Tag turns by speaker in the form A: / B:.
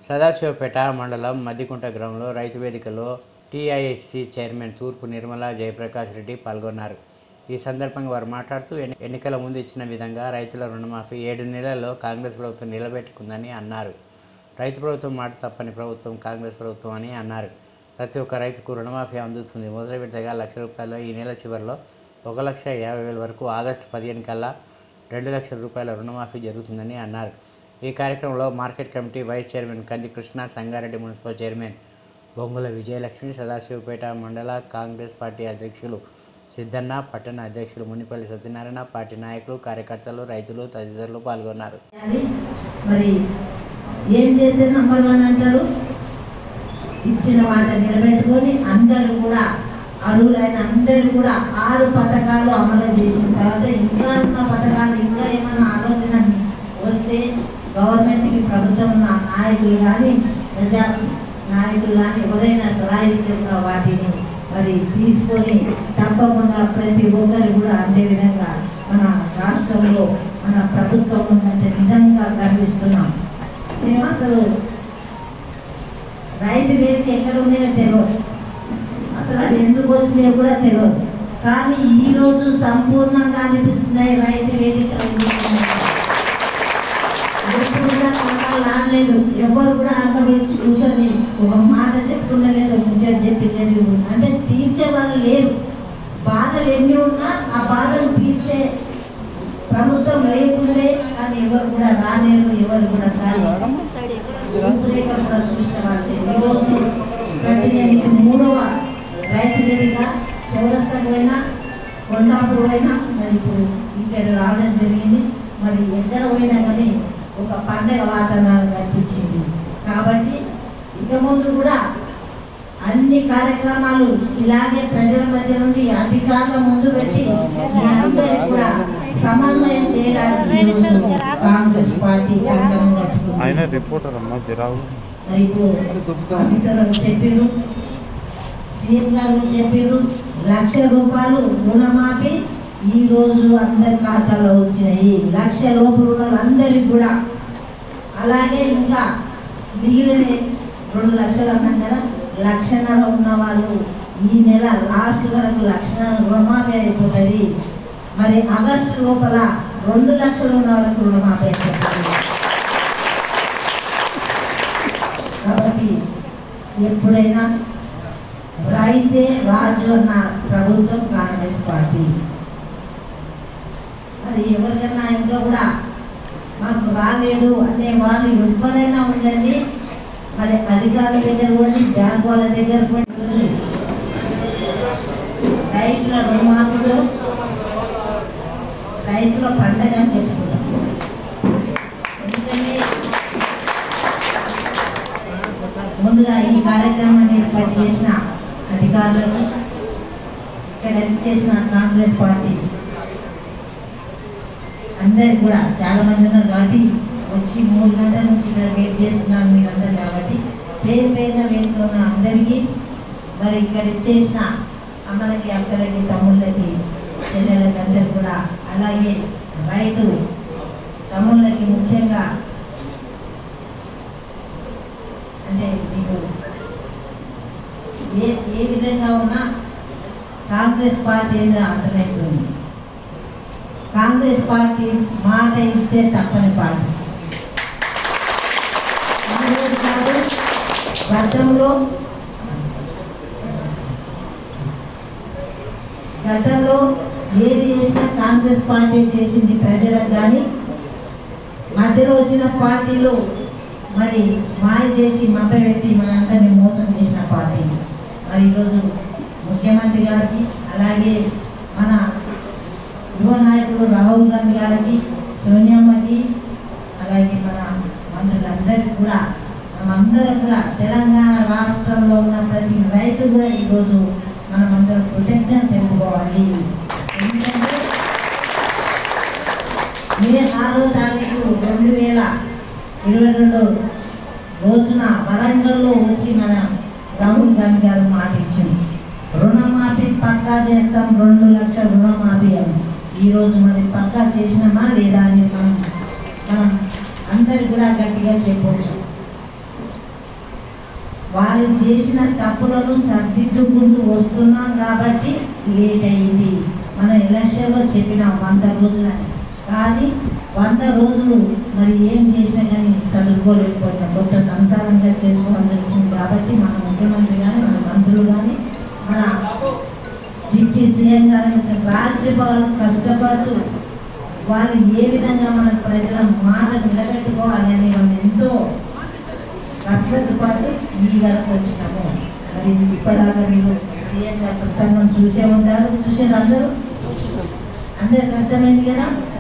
A: సదాశివపేట మండలం మద్దికుంట గ్రామంలో రైతు వేదికలో టీఐఎస్సీ చైర్మన్ తూర్పు నిర్మల జయప్రకాష్ రెడ్డి పాల్గొన్నారు. ఈ సందర్భంగా వారు మాట్లాడుతూ ఎన్నికల ముందు ఇచ్చిన విధంగా రైతుల రుణమాఫీ 7 నెలల్లో కాంగ్రెస్ ప్రభుత్వం నిలబెట్టుకుందని అన్నారు. రైతు ప్రభుత్వం మాట తప్పని ప్రభుత్వం కాంగ్రెస్ ప్రభుత్వం అని అన్నారు. ప్రతి ఒక్క రైతుకు రుణమాఫీ అందుతుంది. మొదటి విడతగా ₹1,00,000 ఈ నెల చివరిలో 1,50,000 వరకు ఆగస్టు 15 కల్లా 2 లక్షల రూపాయల రుణమాఫీ జరుగుతుందని అన్నారు. ఈ కార్యక్రమంలో మార్కెట్ కమిటీ వైస్ చైర్మన్ కంది కృష్ణ, సంగారెడ్డి మున్సిపల్ చైర్మన్ బొంగుల విజయలక్ష్మి, సదాశివపేట మండల కాంగ్రెస్ పార్టీ అధ్యక్షులు సిద్ధన్న, పట్టణ అధ్యక్షులు మునిపల్లి సత్యనారాయణ, పార్టీ నాయకులు, కార్యకర్తలు, రైతులు తదితరులు పాల్గొన్నారు.
B: మరి ఏం చేస్తే నంబర్ 1 అంటారు? ఇచ్చిన మాట నిలబెట్టుకొని అందరూ కూడా అర్హులైన అందరూ కూడా 6 పథకాలు అమలు చేసిన తర్వాత ఇంకా ఉన్న పథకాలు ఇంకా ఏమైనా ఆలోచన వస్తే గవర్నమెంట్కి ప్రభుత్వం నాయకులు కానీ ప్రజా నాయకులు కానీ ఎవరైనా సలహా ఇస్తే కూడా వాటిని మరి తీసుకొని తప్పకుండా ప్రతి ఒక్కరు కూడా అందే విధంగా మన రాష్ట్రంలో మన ప్రభుత్వం ఉందంటే నిజంగా గర్విస్తున్నాం. మేము అసలు రైతు వేదిక ఎక్కడ ఉన్నాయో తెలియదు, అసలు అది ఎందుకు వచ్చినాయో కూడా తెలియదు. కానీ ఈరోజు సంపూర్ణంగా అనిపిస్తున్నాయి రైతు వేదికలు. ఆడలేదు, ఎవరు కూడా అనుభవించి కూర్చొని ఒక మాట చెప్పుకునలేదు, ముచ్చట చెప్పలేదు. అంటే తీర్చే వాళ్ళు లేరు. బాధలు ఎన్ని ఉన్నా ఆ బాధలు తీర్చే ప్రభుత్వం లేకుండే కానీ ఎవరు కూడా రాలేరు, ఎవరు కూడా రూపురేఖ కూడా చూసిన వాళ్ళు. ఈరోజు ప్రతి 3వ రైతు వేదిక చౌరస్తాకు పోయినా, కొండాపూర్ పోయినా, మరి ఇప్పుడు ఇక్కడ రావడం జరిగింది. మరి ఎక్కడ పోయినా కానీ ఒక పండగ వాతావరణం కనిపించింది. కాబట్టి ఇక ముందు కూడా అన్ని కార్యక్రమాలు ఇలాగే ప్రజల మధ్య నుండి అధికారుల ముందు పెట్టి కూడా సమన్వయం చేయడానికి కాంగ్రెస్ పార్టీ కంకణం కట్టుకుంది. ఆఫీసర్లు చెప్పారు, సీఎం గారు చెప్పారు, ₹1,00,000 రుణమాఫీ ఈ రోజు అందరి ఖాతాలో వచ్చినాయి. 1,00,000 లోపు రుణాలందరికీ కూడా. అలాగే ఇంకా మిగిలిన 2 లక్షలు అన్నాం కదా, 1,00,000 ఉన్న వాళ్ళు ఈ నెల లాస్ట్ వరకు 1,00,000 రుణమాఫీ అయిపోతుంది. మరి ఆగస్టు లోపల 2 లక్షలు ఉన్న వాళ్ళకు రుణమాఫీ అయిపోతుంది. కాబట్టి ఎప్పుడైనా రైతే రాజు అన్న ప్రభుత్వం కాంగ్రెస్ పార్టీ. మరి ఎవరికైనా ఇంకా కూడా మాకు రాలేదు అనే వాళ్ళు ఎవరైనా ఉండండి, మరి అధికారుల దగ్గర పోండి, బ్యాంకు వాళ్ళ దగ్గర పోండి. రైతుల రుణమాఫీలో రైతుల పండగ అని చెప్పుకుంటాం. ఎందుకంటే ముందుగా ఈ కార్యక్రమాన్ని ఏర్పాటు చేసిన అధికారులకు, ఇక్కడ చేసిన కాంగ్రెస్ పార్టీ అందరికి కూడా చాలా మంది ఉన్నారు కాబట్టి వచ్చి 3 గంటల నుంచి ఇక్కడ వెయిట్ చేస్తున్నాను మీరందరూ. కాబట్టి పేరు పేరున వేదిక ఉన్న అందరికీ, మరి ఇక్కడ ఇచ్చేసిన అమ్మలకి, అక్కలకి, తమ్ముళ్ళకి, చెల్లెళ్ళకి అందరికి కూడా, అలాగే రైతు తమ్ముళ్ళకి ముఖ్యంగా అంటే మీకు ఏ విధంగా ఉన్నా కాంగ్రెస్ పార్టీ ఏందో అర్థమైపోయింది. కాంగ్రెస్ పార్టీ మాట ఇస్తే తప్పని పార్టీ. గతంలో ఏది చేసినా కాంగ్రెస్ పార్టీ చేసింది ప్రజలకు. కానీ మధ్యలో వచ్చిన పార్టీలు మరి మాయ చేసి మభ్యపెట్టి మనందరినీ మోసం చేసిన పార్టీ. మరి ఈరోజు ముఖ్యమంత్రి గారికి, అలాగే మన యువ నాయకుడు రాహుల్ గాంధీ గారికి, సోనియామ్మకి, అలాగే మన మంత్రులందరికీ కూడా, మనమందరం కూడా తెలంగాణ రాష్ట్రంలో ఉన్న ప్రతి రైతు కూడా ఈరోజు మనమందరం కృతజ్ఞత తెలుపుకోవాలి. ఎందుకంటే మే 6వ తారీఖు 2022 రోజున వరంగల్లో వచ్చి మన రాహుల్ గాంధీ గారు మాట ఇచ్చింది, రుణమాఫీ పక్కా చేస్తాం, 2 లక్షల రుణమాఫీ అని. ఈరోజు మరి పక్కా చేసినామా లేదా అని మనం అందరికి కూడా గట్టిగా చెప్పవచ్చు. వాళ్ళు చేసిన తప్పులను సర్దిద్దుకుంటూ వస్తున్నాం కాబట్టి లేట్ అయింది. మనం ఎలక్షన్లో చెప్పిన 100 రోజులని, కానీ 100 రోజులు మరి ఏం చేసినా కానీ చదువుకోలేకపోయినాం. కొత్త సంసారంగా చేసుకోవాల్సి వచ్చింది. కాబట్టి మన ముఖ్యమంత్రి కానీ, మన మంత్రులు కానీ, మన డిప్యూటీ సీఎం కానీ రాత్రి పగలు కష్టపడుతూ వాళ్ళు ఏ విధంగా మన ప్రజల మాట నిలబెట్టుకోవాలి అని మనం ఎంతో కష్టంతో పాటు ఈ వరకు వచ్చినాము. మరి ఇప్పటిదాకా మీరు సీఎం గారి ప్రసంగం చూసే ఉంటారు, చూసారు అందరూ, అందరికి అర్థమైంది కదా.